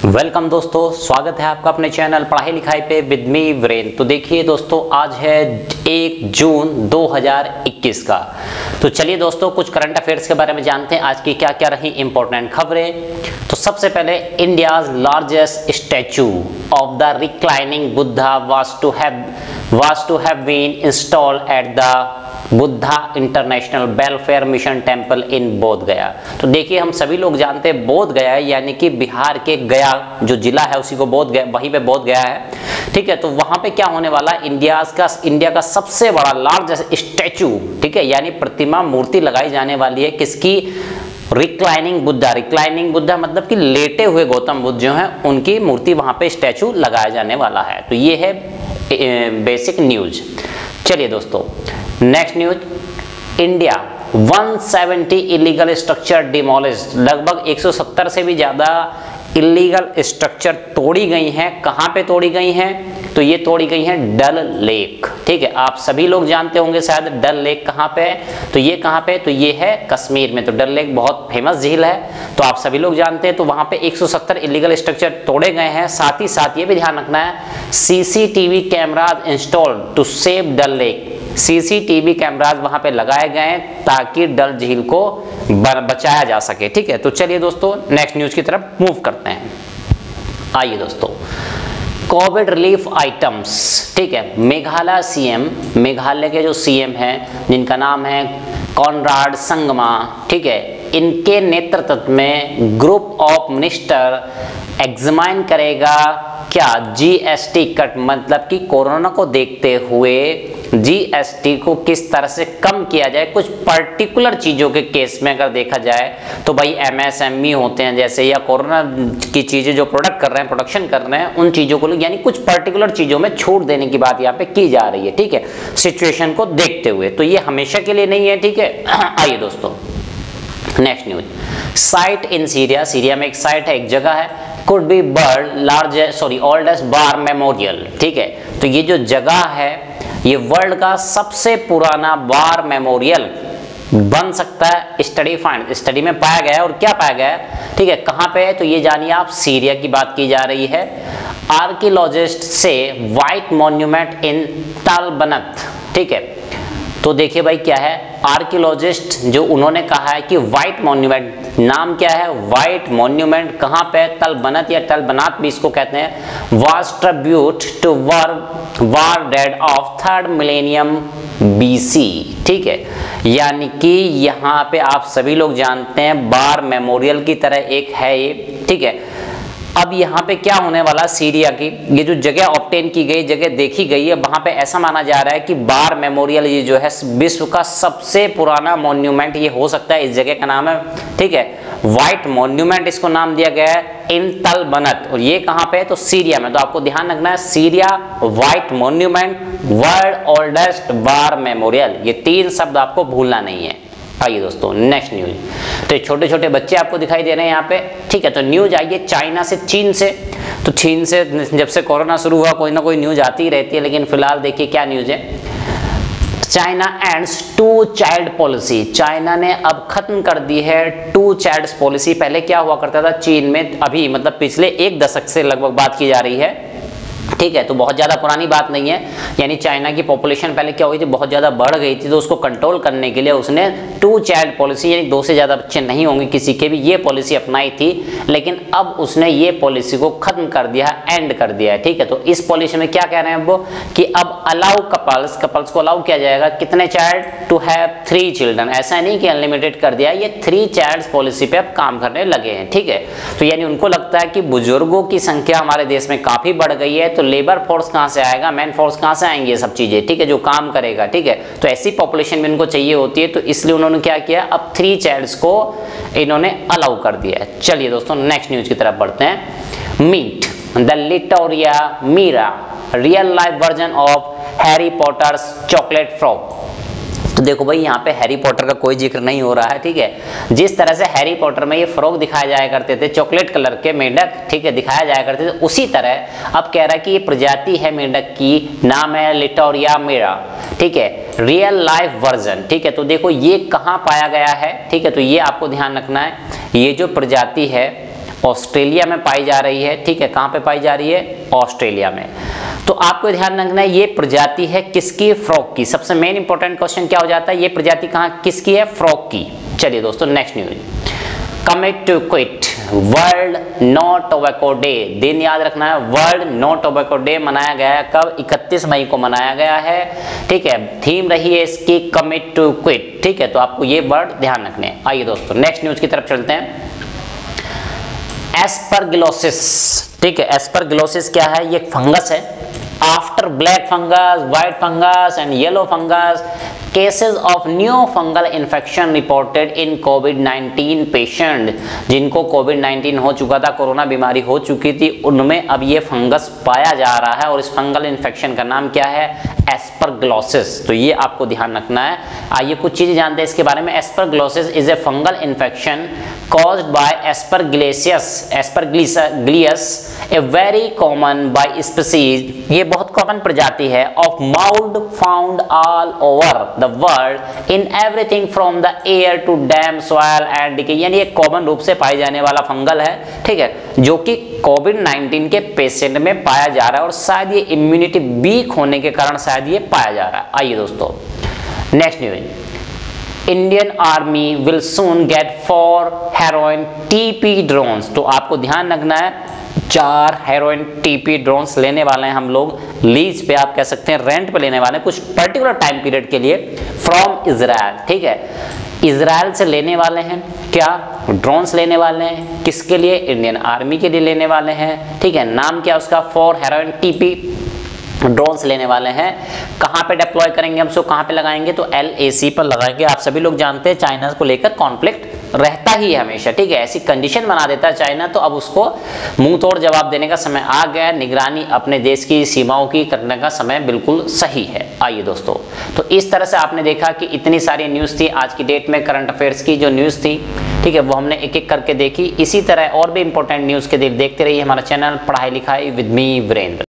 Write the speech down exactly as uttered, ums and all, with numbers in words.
Welcome दोस्तों, स्वागत है आपका अपने चैनल पढ़ाई लिखाई पे विद मी वीरेंद्र। तो देखिए दोस्तों, आज है एक जून दो हज़ार इक्कीस का। तो चलिए दोस्तों, कुछ करंट अफेयर्स के बारे में जानते हैं आज की क्या क्या रही इंपॉर्टेंट खबरें। तो सबसे पहले, India's largest statue of the reclining Buddha was to have was to have been installed at the Buddha international welfare mission temple in Bodh Gaya. तो देखिए, हम सभी लोग जानते हैं बोध गया है यानी कि बिहार के गया जो जिला है उसी को बोध गया, वहीं पे बोध गया है। ठीक है, तो वहां पे क्या होने वाला, इंडिया का इंडिया का सबसे बड़ा लार्जेस्ट स्टैचू, ठीक है, यानी प्रतिमा मूर्ति लगाई जाने वाली है किसकी, रिक्लाइनिंग बुद्धा। रिक्लाइनिंग बुद्धा मतलब कि लेटे हुए गौतम बुद्ध जो हैं उनकी मूर्ति वहां पे स्टैचू लगाया जाने वाला है। तो ये है बेसिक न्यूज। चलिए दोस्तों, नेक्स्ट न्यूज, इंडिया एक सौ सत्तर इलीगल स्ट्रक्चर डिमोलिश्ड। लगभग एक सौ सत्तर से भी ज्यादा इलीगल स्ट्रक्चर तोड़ी गई हैं। कहां पे तोड़ी गई हैं? तो ये तोड़ी गई हैं डल लेक। ठीक है, आप सभी लोग जानते होंगे शायद डल लेक कहां पे है। तो ये कहां पे है? तो ये है कश्मीर में। तो डल लेक बहुत फेमस झील है, तो आप सभी लोग जानते हैं। तो वहां पे एक सौ सत्तर इलीगल स्ट्रक्चर तोड़े गए हैं। साथ ही साथ ये भी ध्यान रखना है, CCTV cameras installed to save Dal lake. CCTV cameras वहां पे लगाए गए हैं ताकि डल झील को बचाया जा सके। ठीक है, तो चलिए दोस्तों, नेक्स्ट न्यूज की तरफ मूव करते हैं। आइए दोस्तों, कोविड रिलीफ आइटम्स। ठीक है, मेघालय सीएम, मेघालय के जो सीएम हैं जिनका नाम है कॉनराड संगमा, ठीक है, इनके नेतृत्व में ग्रुप ऑफ मिनिस्टर एग्जामाइन करेगा क्या, जीएसटी कट, मतलब कि कोरोना को देखते हुए जीएसटी को किस तरह से कम किया जाए। कुछ पर्टिकुलर चीजों के केस में अगर देखा जाए तो भाई एमएसएमई होते हैं जैसे, या कोरोना की चीजें जो प्रोडक्ट कर रहे हैं, प्रोडक्शन कर रहे हैं, उन चीजों को यानी कुछ पर्टिकुलर चीजों में छूट देने की बात यहाँ पे की जा रही है। ठीक है, सिचुएशन को देखते हुए। तो ये हमेशा के लिए नहीं है। ठीक है, आइए दोस्तों, next news, site in Syria. Syria में एक साइट है, एक जगह है, could be world largest sorry oldest war memorial. ठीक है, तो ये जो जगह है ये वर्ल्ड का सबसे पुराना वार मेमोरियल बन सकता है। स्टडी फाइंड, स्टडी में पाया गया है। और क्या पाया गया है? ठीक है, कहां पे है? तो ये जानिए आप, सीरिया की बात की जा रही है। आर्कियोलॉजिस्ट से व्हाइट मॉन्यूमेंट इन तलबनत। ठीक है, तो देखिए भाई क्या है, आर्कियोलॉजिस्ट जो उन्होंने कहा है कि व्हाइट मॉन्यूमेंट, नाम क्या है? व्हाइट मॉन्यूमेंट कहां पे? तलबनत या तलबनात भी इसको कहते हैं। Was tribute to war war dead of third millennium BC. ठीक है, यानी कि यहाँ पे आप सभी लोग जानते हैं वार मेमोरियल की तरह एक है ये। ठीक है, अब यहाँ पे क्या होने वाला, सीरिया की ये जो जगह ऑब्टेन की गई, जगह देखी गई है, वहां पे ऐसा माना जा रहा है कि वार मेमोरियल ये जो है विश्व का सबसे पुराना मॉन्यूमेंट ये हो सकता है। इस जगह का नाम है, ठीक है, व्हाइट मॉन्यूमेंट इसको नाम दिया गया है, इन तलबनत। और ये कहां पे है? तो सीरिया में। तो आपको ध्यान रखना है, Syria, white monument, world oldest war memorial, ये तीन शब्द आपको भूलना नहीं है। आइए दोस्तों, नेक्स्ट न्यूज। तो छोटे छोटे बच्चे आपको दिखाई दे रहे हैं यहाँ पे। ठीक है, तो न्यूज आइए चाइना से, चीन से। तो चीन से जब से कोरोना शुरू हुआ कोई ना कोई न्यूज आती ही रहती है, लेकिन फिलहाल देखिए क्या न्यूज है। China ends two child policy. China ने अब खत्म कर दी है टू चाइल्ड पॉलिसी। पहले क्या हुआ करता था चीन में, अभी मतलब पिछले एक दशक से लगभग बात की जा रही है। ठीक है, तो बहुत ज्यादा पुरानी बात नहीं है। यानी चाइना की पॉपुलेशन पहले क्या हुई थी, बहुत ज्यादा बढ़ गई थी, तो उसको कंट्रोल करने के लिए उसने टू चाइल्ड पॉलिसी, यानी दो से ज्यादा बच्चे नहीं होंगे किसी के भी, ये पॉलिसी अपनाई थी। लेकिन अब उसने ये पॉलिसी को खत्म कर दिया, एंड कर दिया है। ठीक है, तो इस पॉलिसी में क्या कह रहे हैं वो, कि अब अलाउ कपल्स कपल्स को अलाउ किया जाएगा कितने child, to have three children. ऐसा नहीं कि अनलिमिटेड कर दिया, ये थ्री चाइल्ड पॉलिसी पे अब काम करने लगे हैं। ठीक है, तो यानी उनको लगता है कि बुजुर्गों की संख्या हमारे देश में काफी बढ़ गई है, तो लेबर फोर्स कहां से आएगा, मैन फोर्स कहां से आएंगे, ये सब चीजें। ठीक है, जो काम करेगा। ठीक है, तो ऐसी पॉपुलेशन में इनको चाहिए होती है, तो इसलिए उन्होंने क्या किया, अब थ्री चाइल्ड्स को इन्होंने अलाउ कर दिया है। चलिए दोस्तों, नेक्स्ट न्यूज की तरफ बढ़ते हैं। Meet the Litoria mira, real life version of Harry Potter's chocolate frog. तो देखो भाई, यहाँ पे हैरी पॉटर का कोई जिक्र नहीं हो रहा है। ठीक है, जिस तरह से हैरी पॉटर में ये फ्रॉग दिखाए जाया करते थे, चॉकलेट कलर के मेंढक, ठीक है, दिखाया जाया करते थे, उसी तरह अब कह रहा है कि ये प्रजाति है मेंढक की, नाम है लिटोरिया मीरा। ठीक है, रियल लाइफ वर्जन। ठीक है, तो देखो ये कहाँ पाया गया है। ठीक है, तो ये आपको ध्यान रखना है, ये जो प्रजाति है ऑस्ट्रेलिया में पाई जा रही है। ठीक है, कहाँ पे पाई जा रही है? ऑस्ट्रेलिया में। तो आपको ध्यान रखना है ये प्रजाति है किसकी? फ्रॉग की। सबसे मेन इंपॉर्टेंट क्वेश्चन क्या हो जाता है, ये प्रजाति कहाँ किसकी है? फ्रॉग की। चलिए दोस्तों next news, commit to quit world no tobacco day. दिन याद रखना है, वर्ल्ड नो टोबैको डे मनाया गया है कब? इकतीस मई को मनाया गया है। ठीक है, थीम रही है इसकी कमिट टू क्विट। ठीक है, तो आपको ये वर्ड ध्यान रखने हैं। आइए दोस्तों नेक्स्ट न्यूज की तरफ चलते हैं। एस्परगिलोसिस। ठीक है, एस्परगिलोसिस क्या है? ये फंगस है। After black fungus, white fungus and yellow fungus, cases of new fungal infection reported in Covid nineteen patient. जिनको कोविड नाइनटीन हो चुका था, कोरोना बीमारी हो चुकी थी, उनमें अब ये फंगस पाया जा रहा है और इस फंगल इन्फेक्शन का नाम क्या है? एस्परगिलोसिस। तो ये आपको ध्यान रखना है। आइए कुछ चीजें जानते हैं इसके बारे में। Aspergillosis is a fungal infection caused by Aspergillosis, Aspergillus, a very common by species, ये बहुत कॉमन प्रजाति है, of mold found all over the world in everything from the air to damp soil and decay। यानी एक common रूप से पाई जाने वाला फंगल है। ठीक है, जो कि कोविड नाइनटीन के पेशेंट में पाया जा रहा है और शायद ये इम्यूनिटी वीक होने के कारण शायद ये पाया जा रहा है। आइए दोस्तों next news, Indian army will soon get four Heron TP drones. तो आपको ध्यान रखना है, चार हेरोइन टीपी ड्रोन्स लेने वाले हैं हम लोग, लीज पे आप कह सकते हैं, रेंट पे लेने वाले हैं कुछ पर्टिकुलर टाइम पीरियड के लिए, फ्रॉम इजराइल। ठीक है, इजराइल से लेने वाले हैं क्या? ड्रोन्स लेने वाले हैं। किसके लिए? इंडियन आर्मी के लिए लेने वाले हैं। ठीक है, नाम क्या उसका? फोर हेरोइन टीपी ड्रोन्स लेने वाले हैं। कहाँ पे डिप्लॉय करेंगे हम, सो कहाँ पे लगाएंगे? तो एल ए सी पर लगाएंगे। आप सभी लोग जानते हैं चाइना को लेकर कॉन्फ्लिक्ट रहता ही है हमेशा। ठीक है, ऐसी कंडीशन बना देता है चाइना, तो अब उसको मुंह तोड़ जवाब देने का समय आ गया। निगरानी अपने देश की सीमाओं की करने का समय बिल्कुल सही है। आइए दोस्तों, तो इस तरह से आपने देखा कि इतनी सारी न्यूज़ थी आज की डेट में, करंट अफेयर्स की जो न्यूज़ थी। ठीक है, वो हमने एक एक करके देखी। इसी तरह और भी इंपॉर्टेंट न्यूज़ के लिए देखते रहिए हमारा चैनल पढ़ाई लिखाई विद मी वीरेंद्र।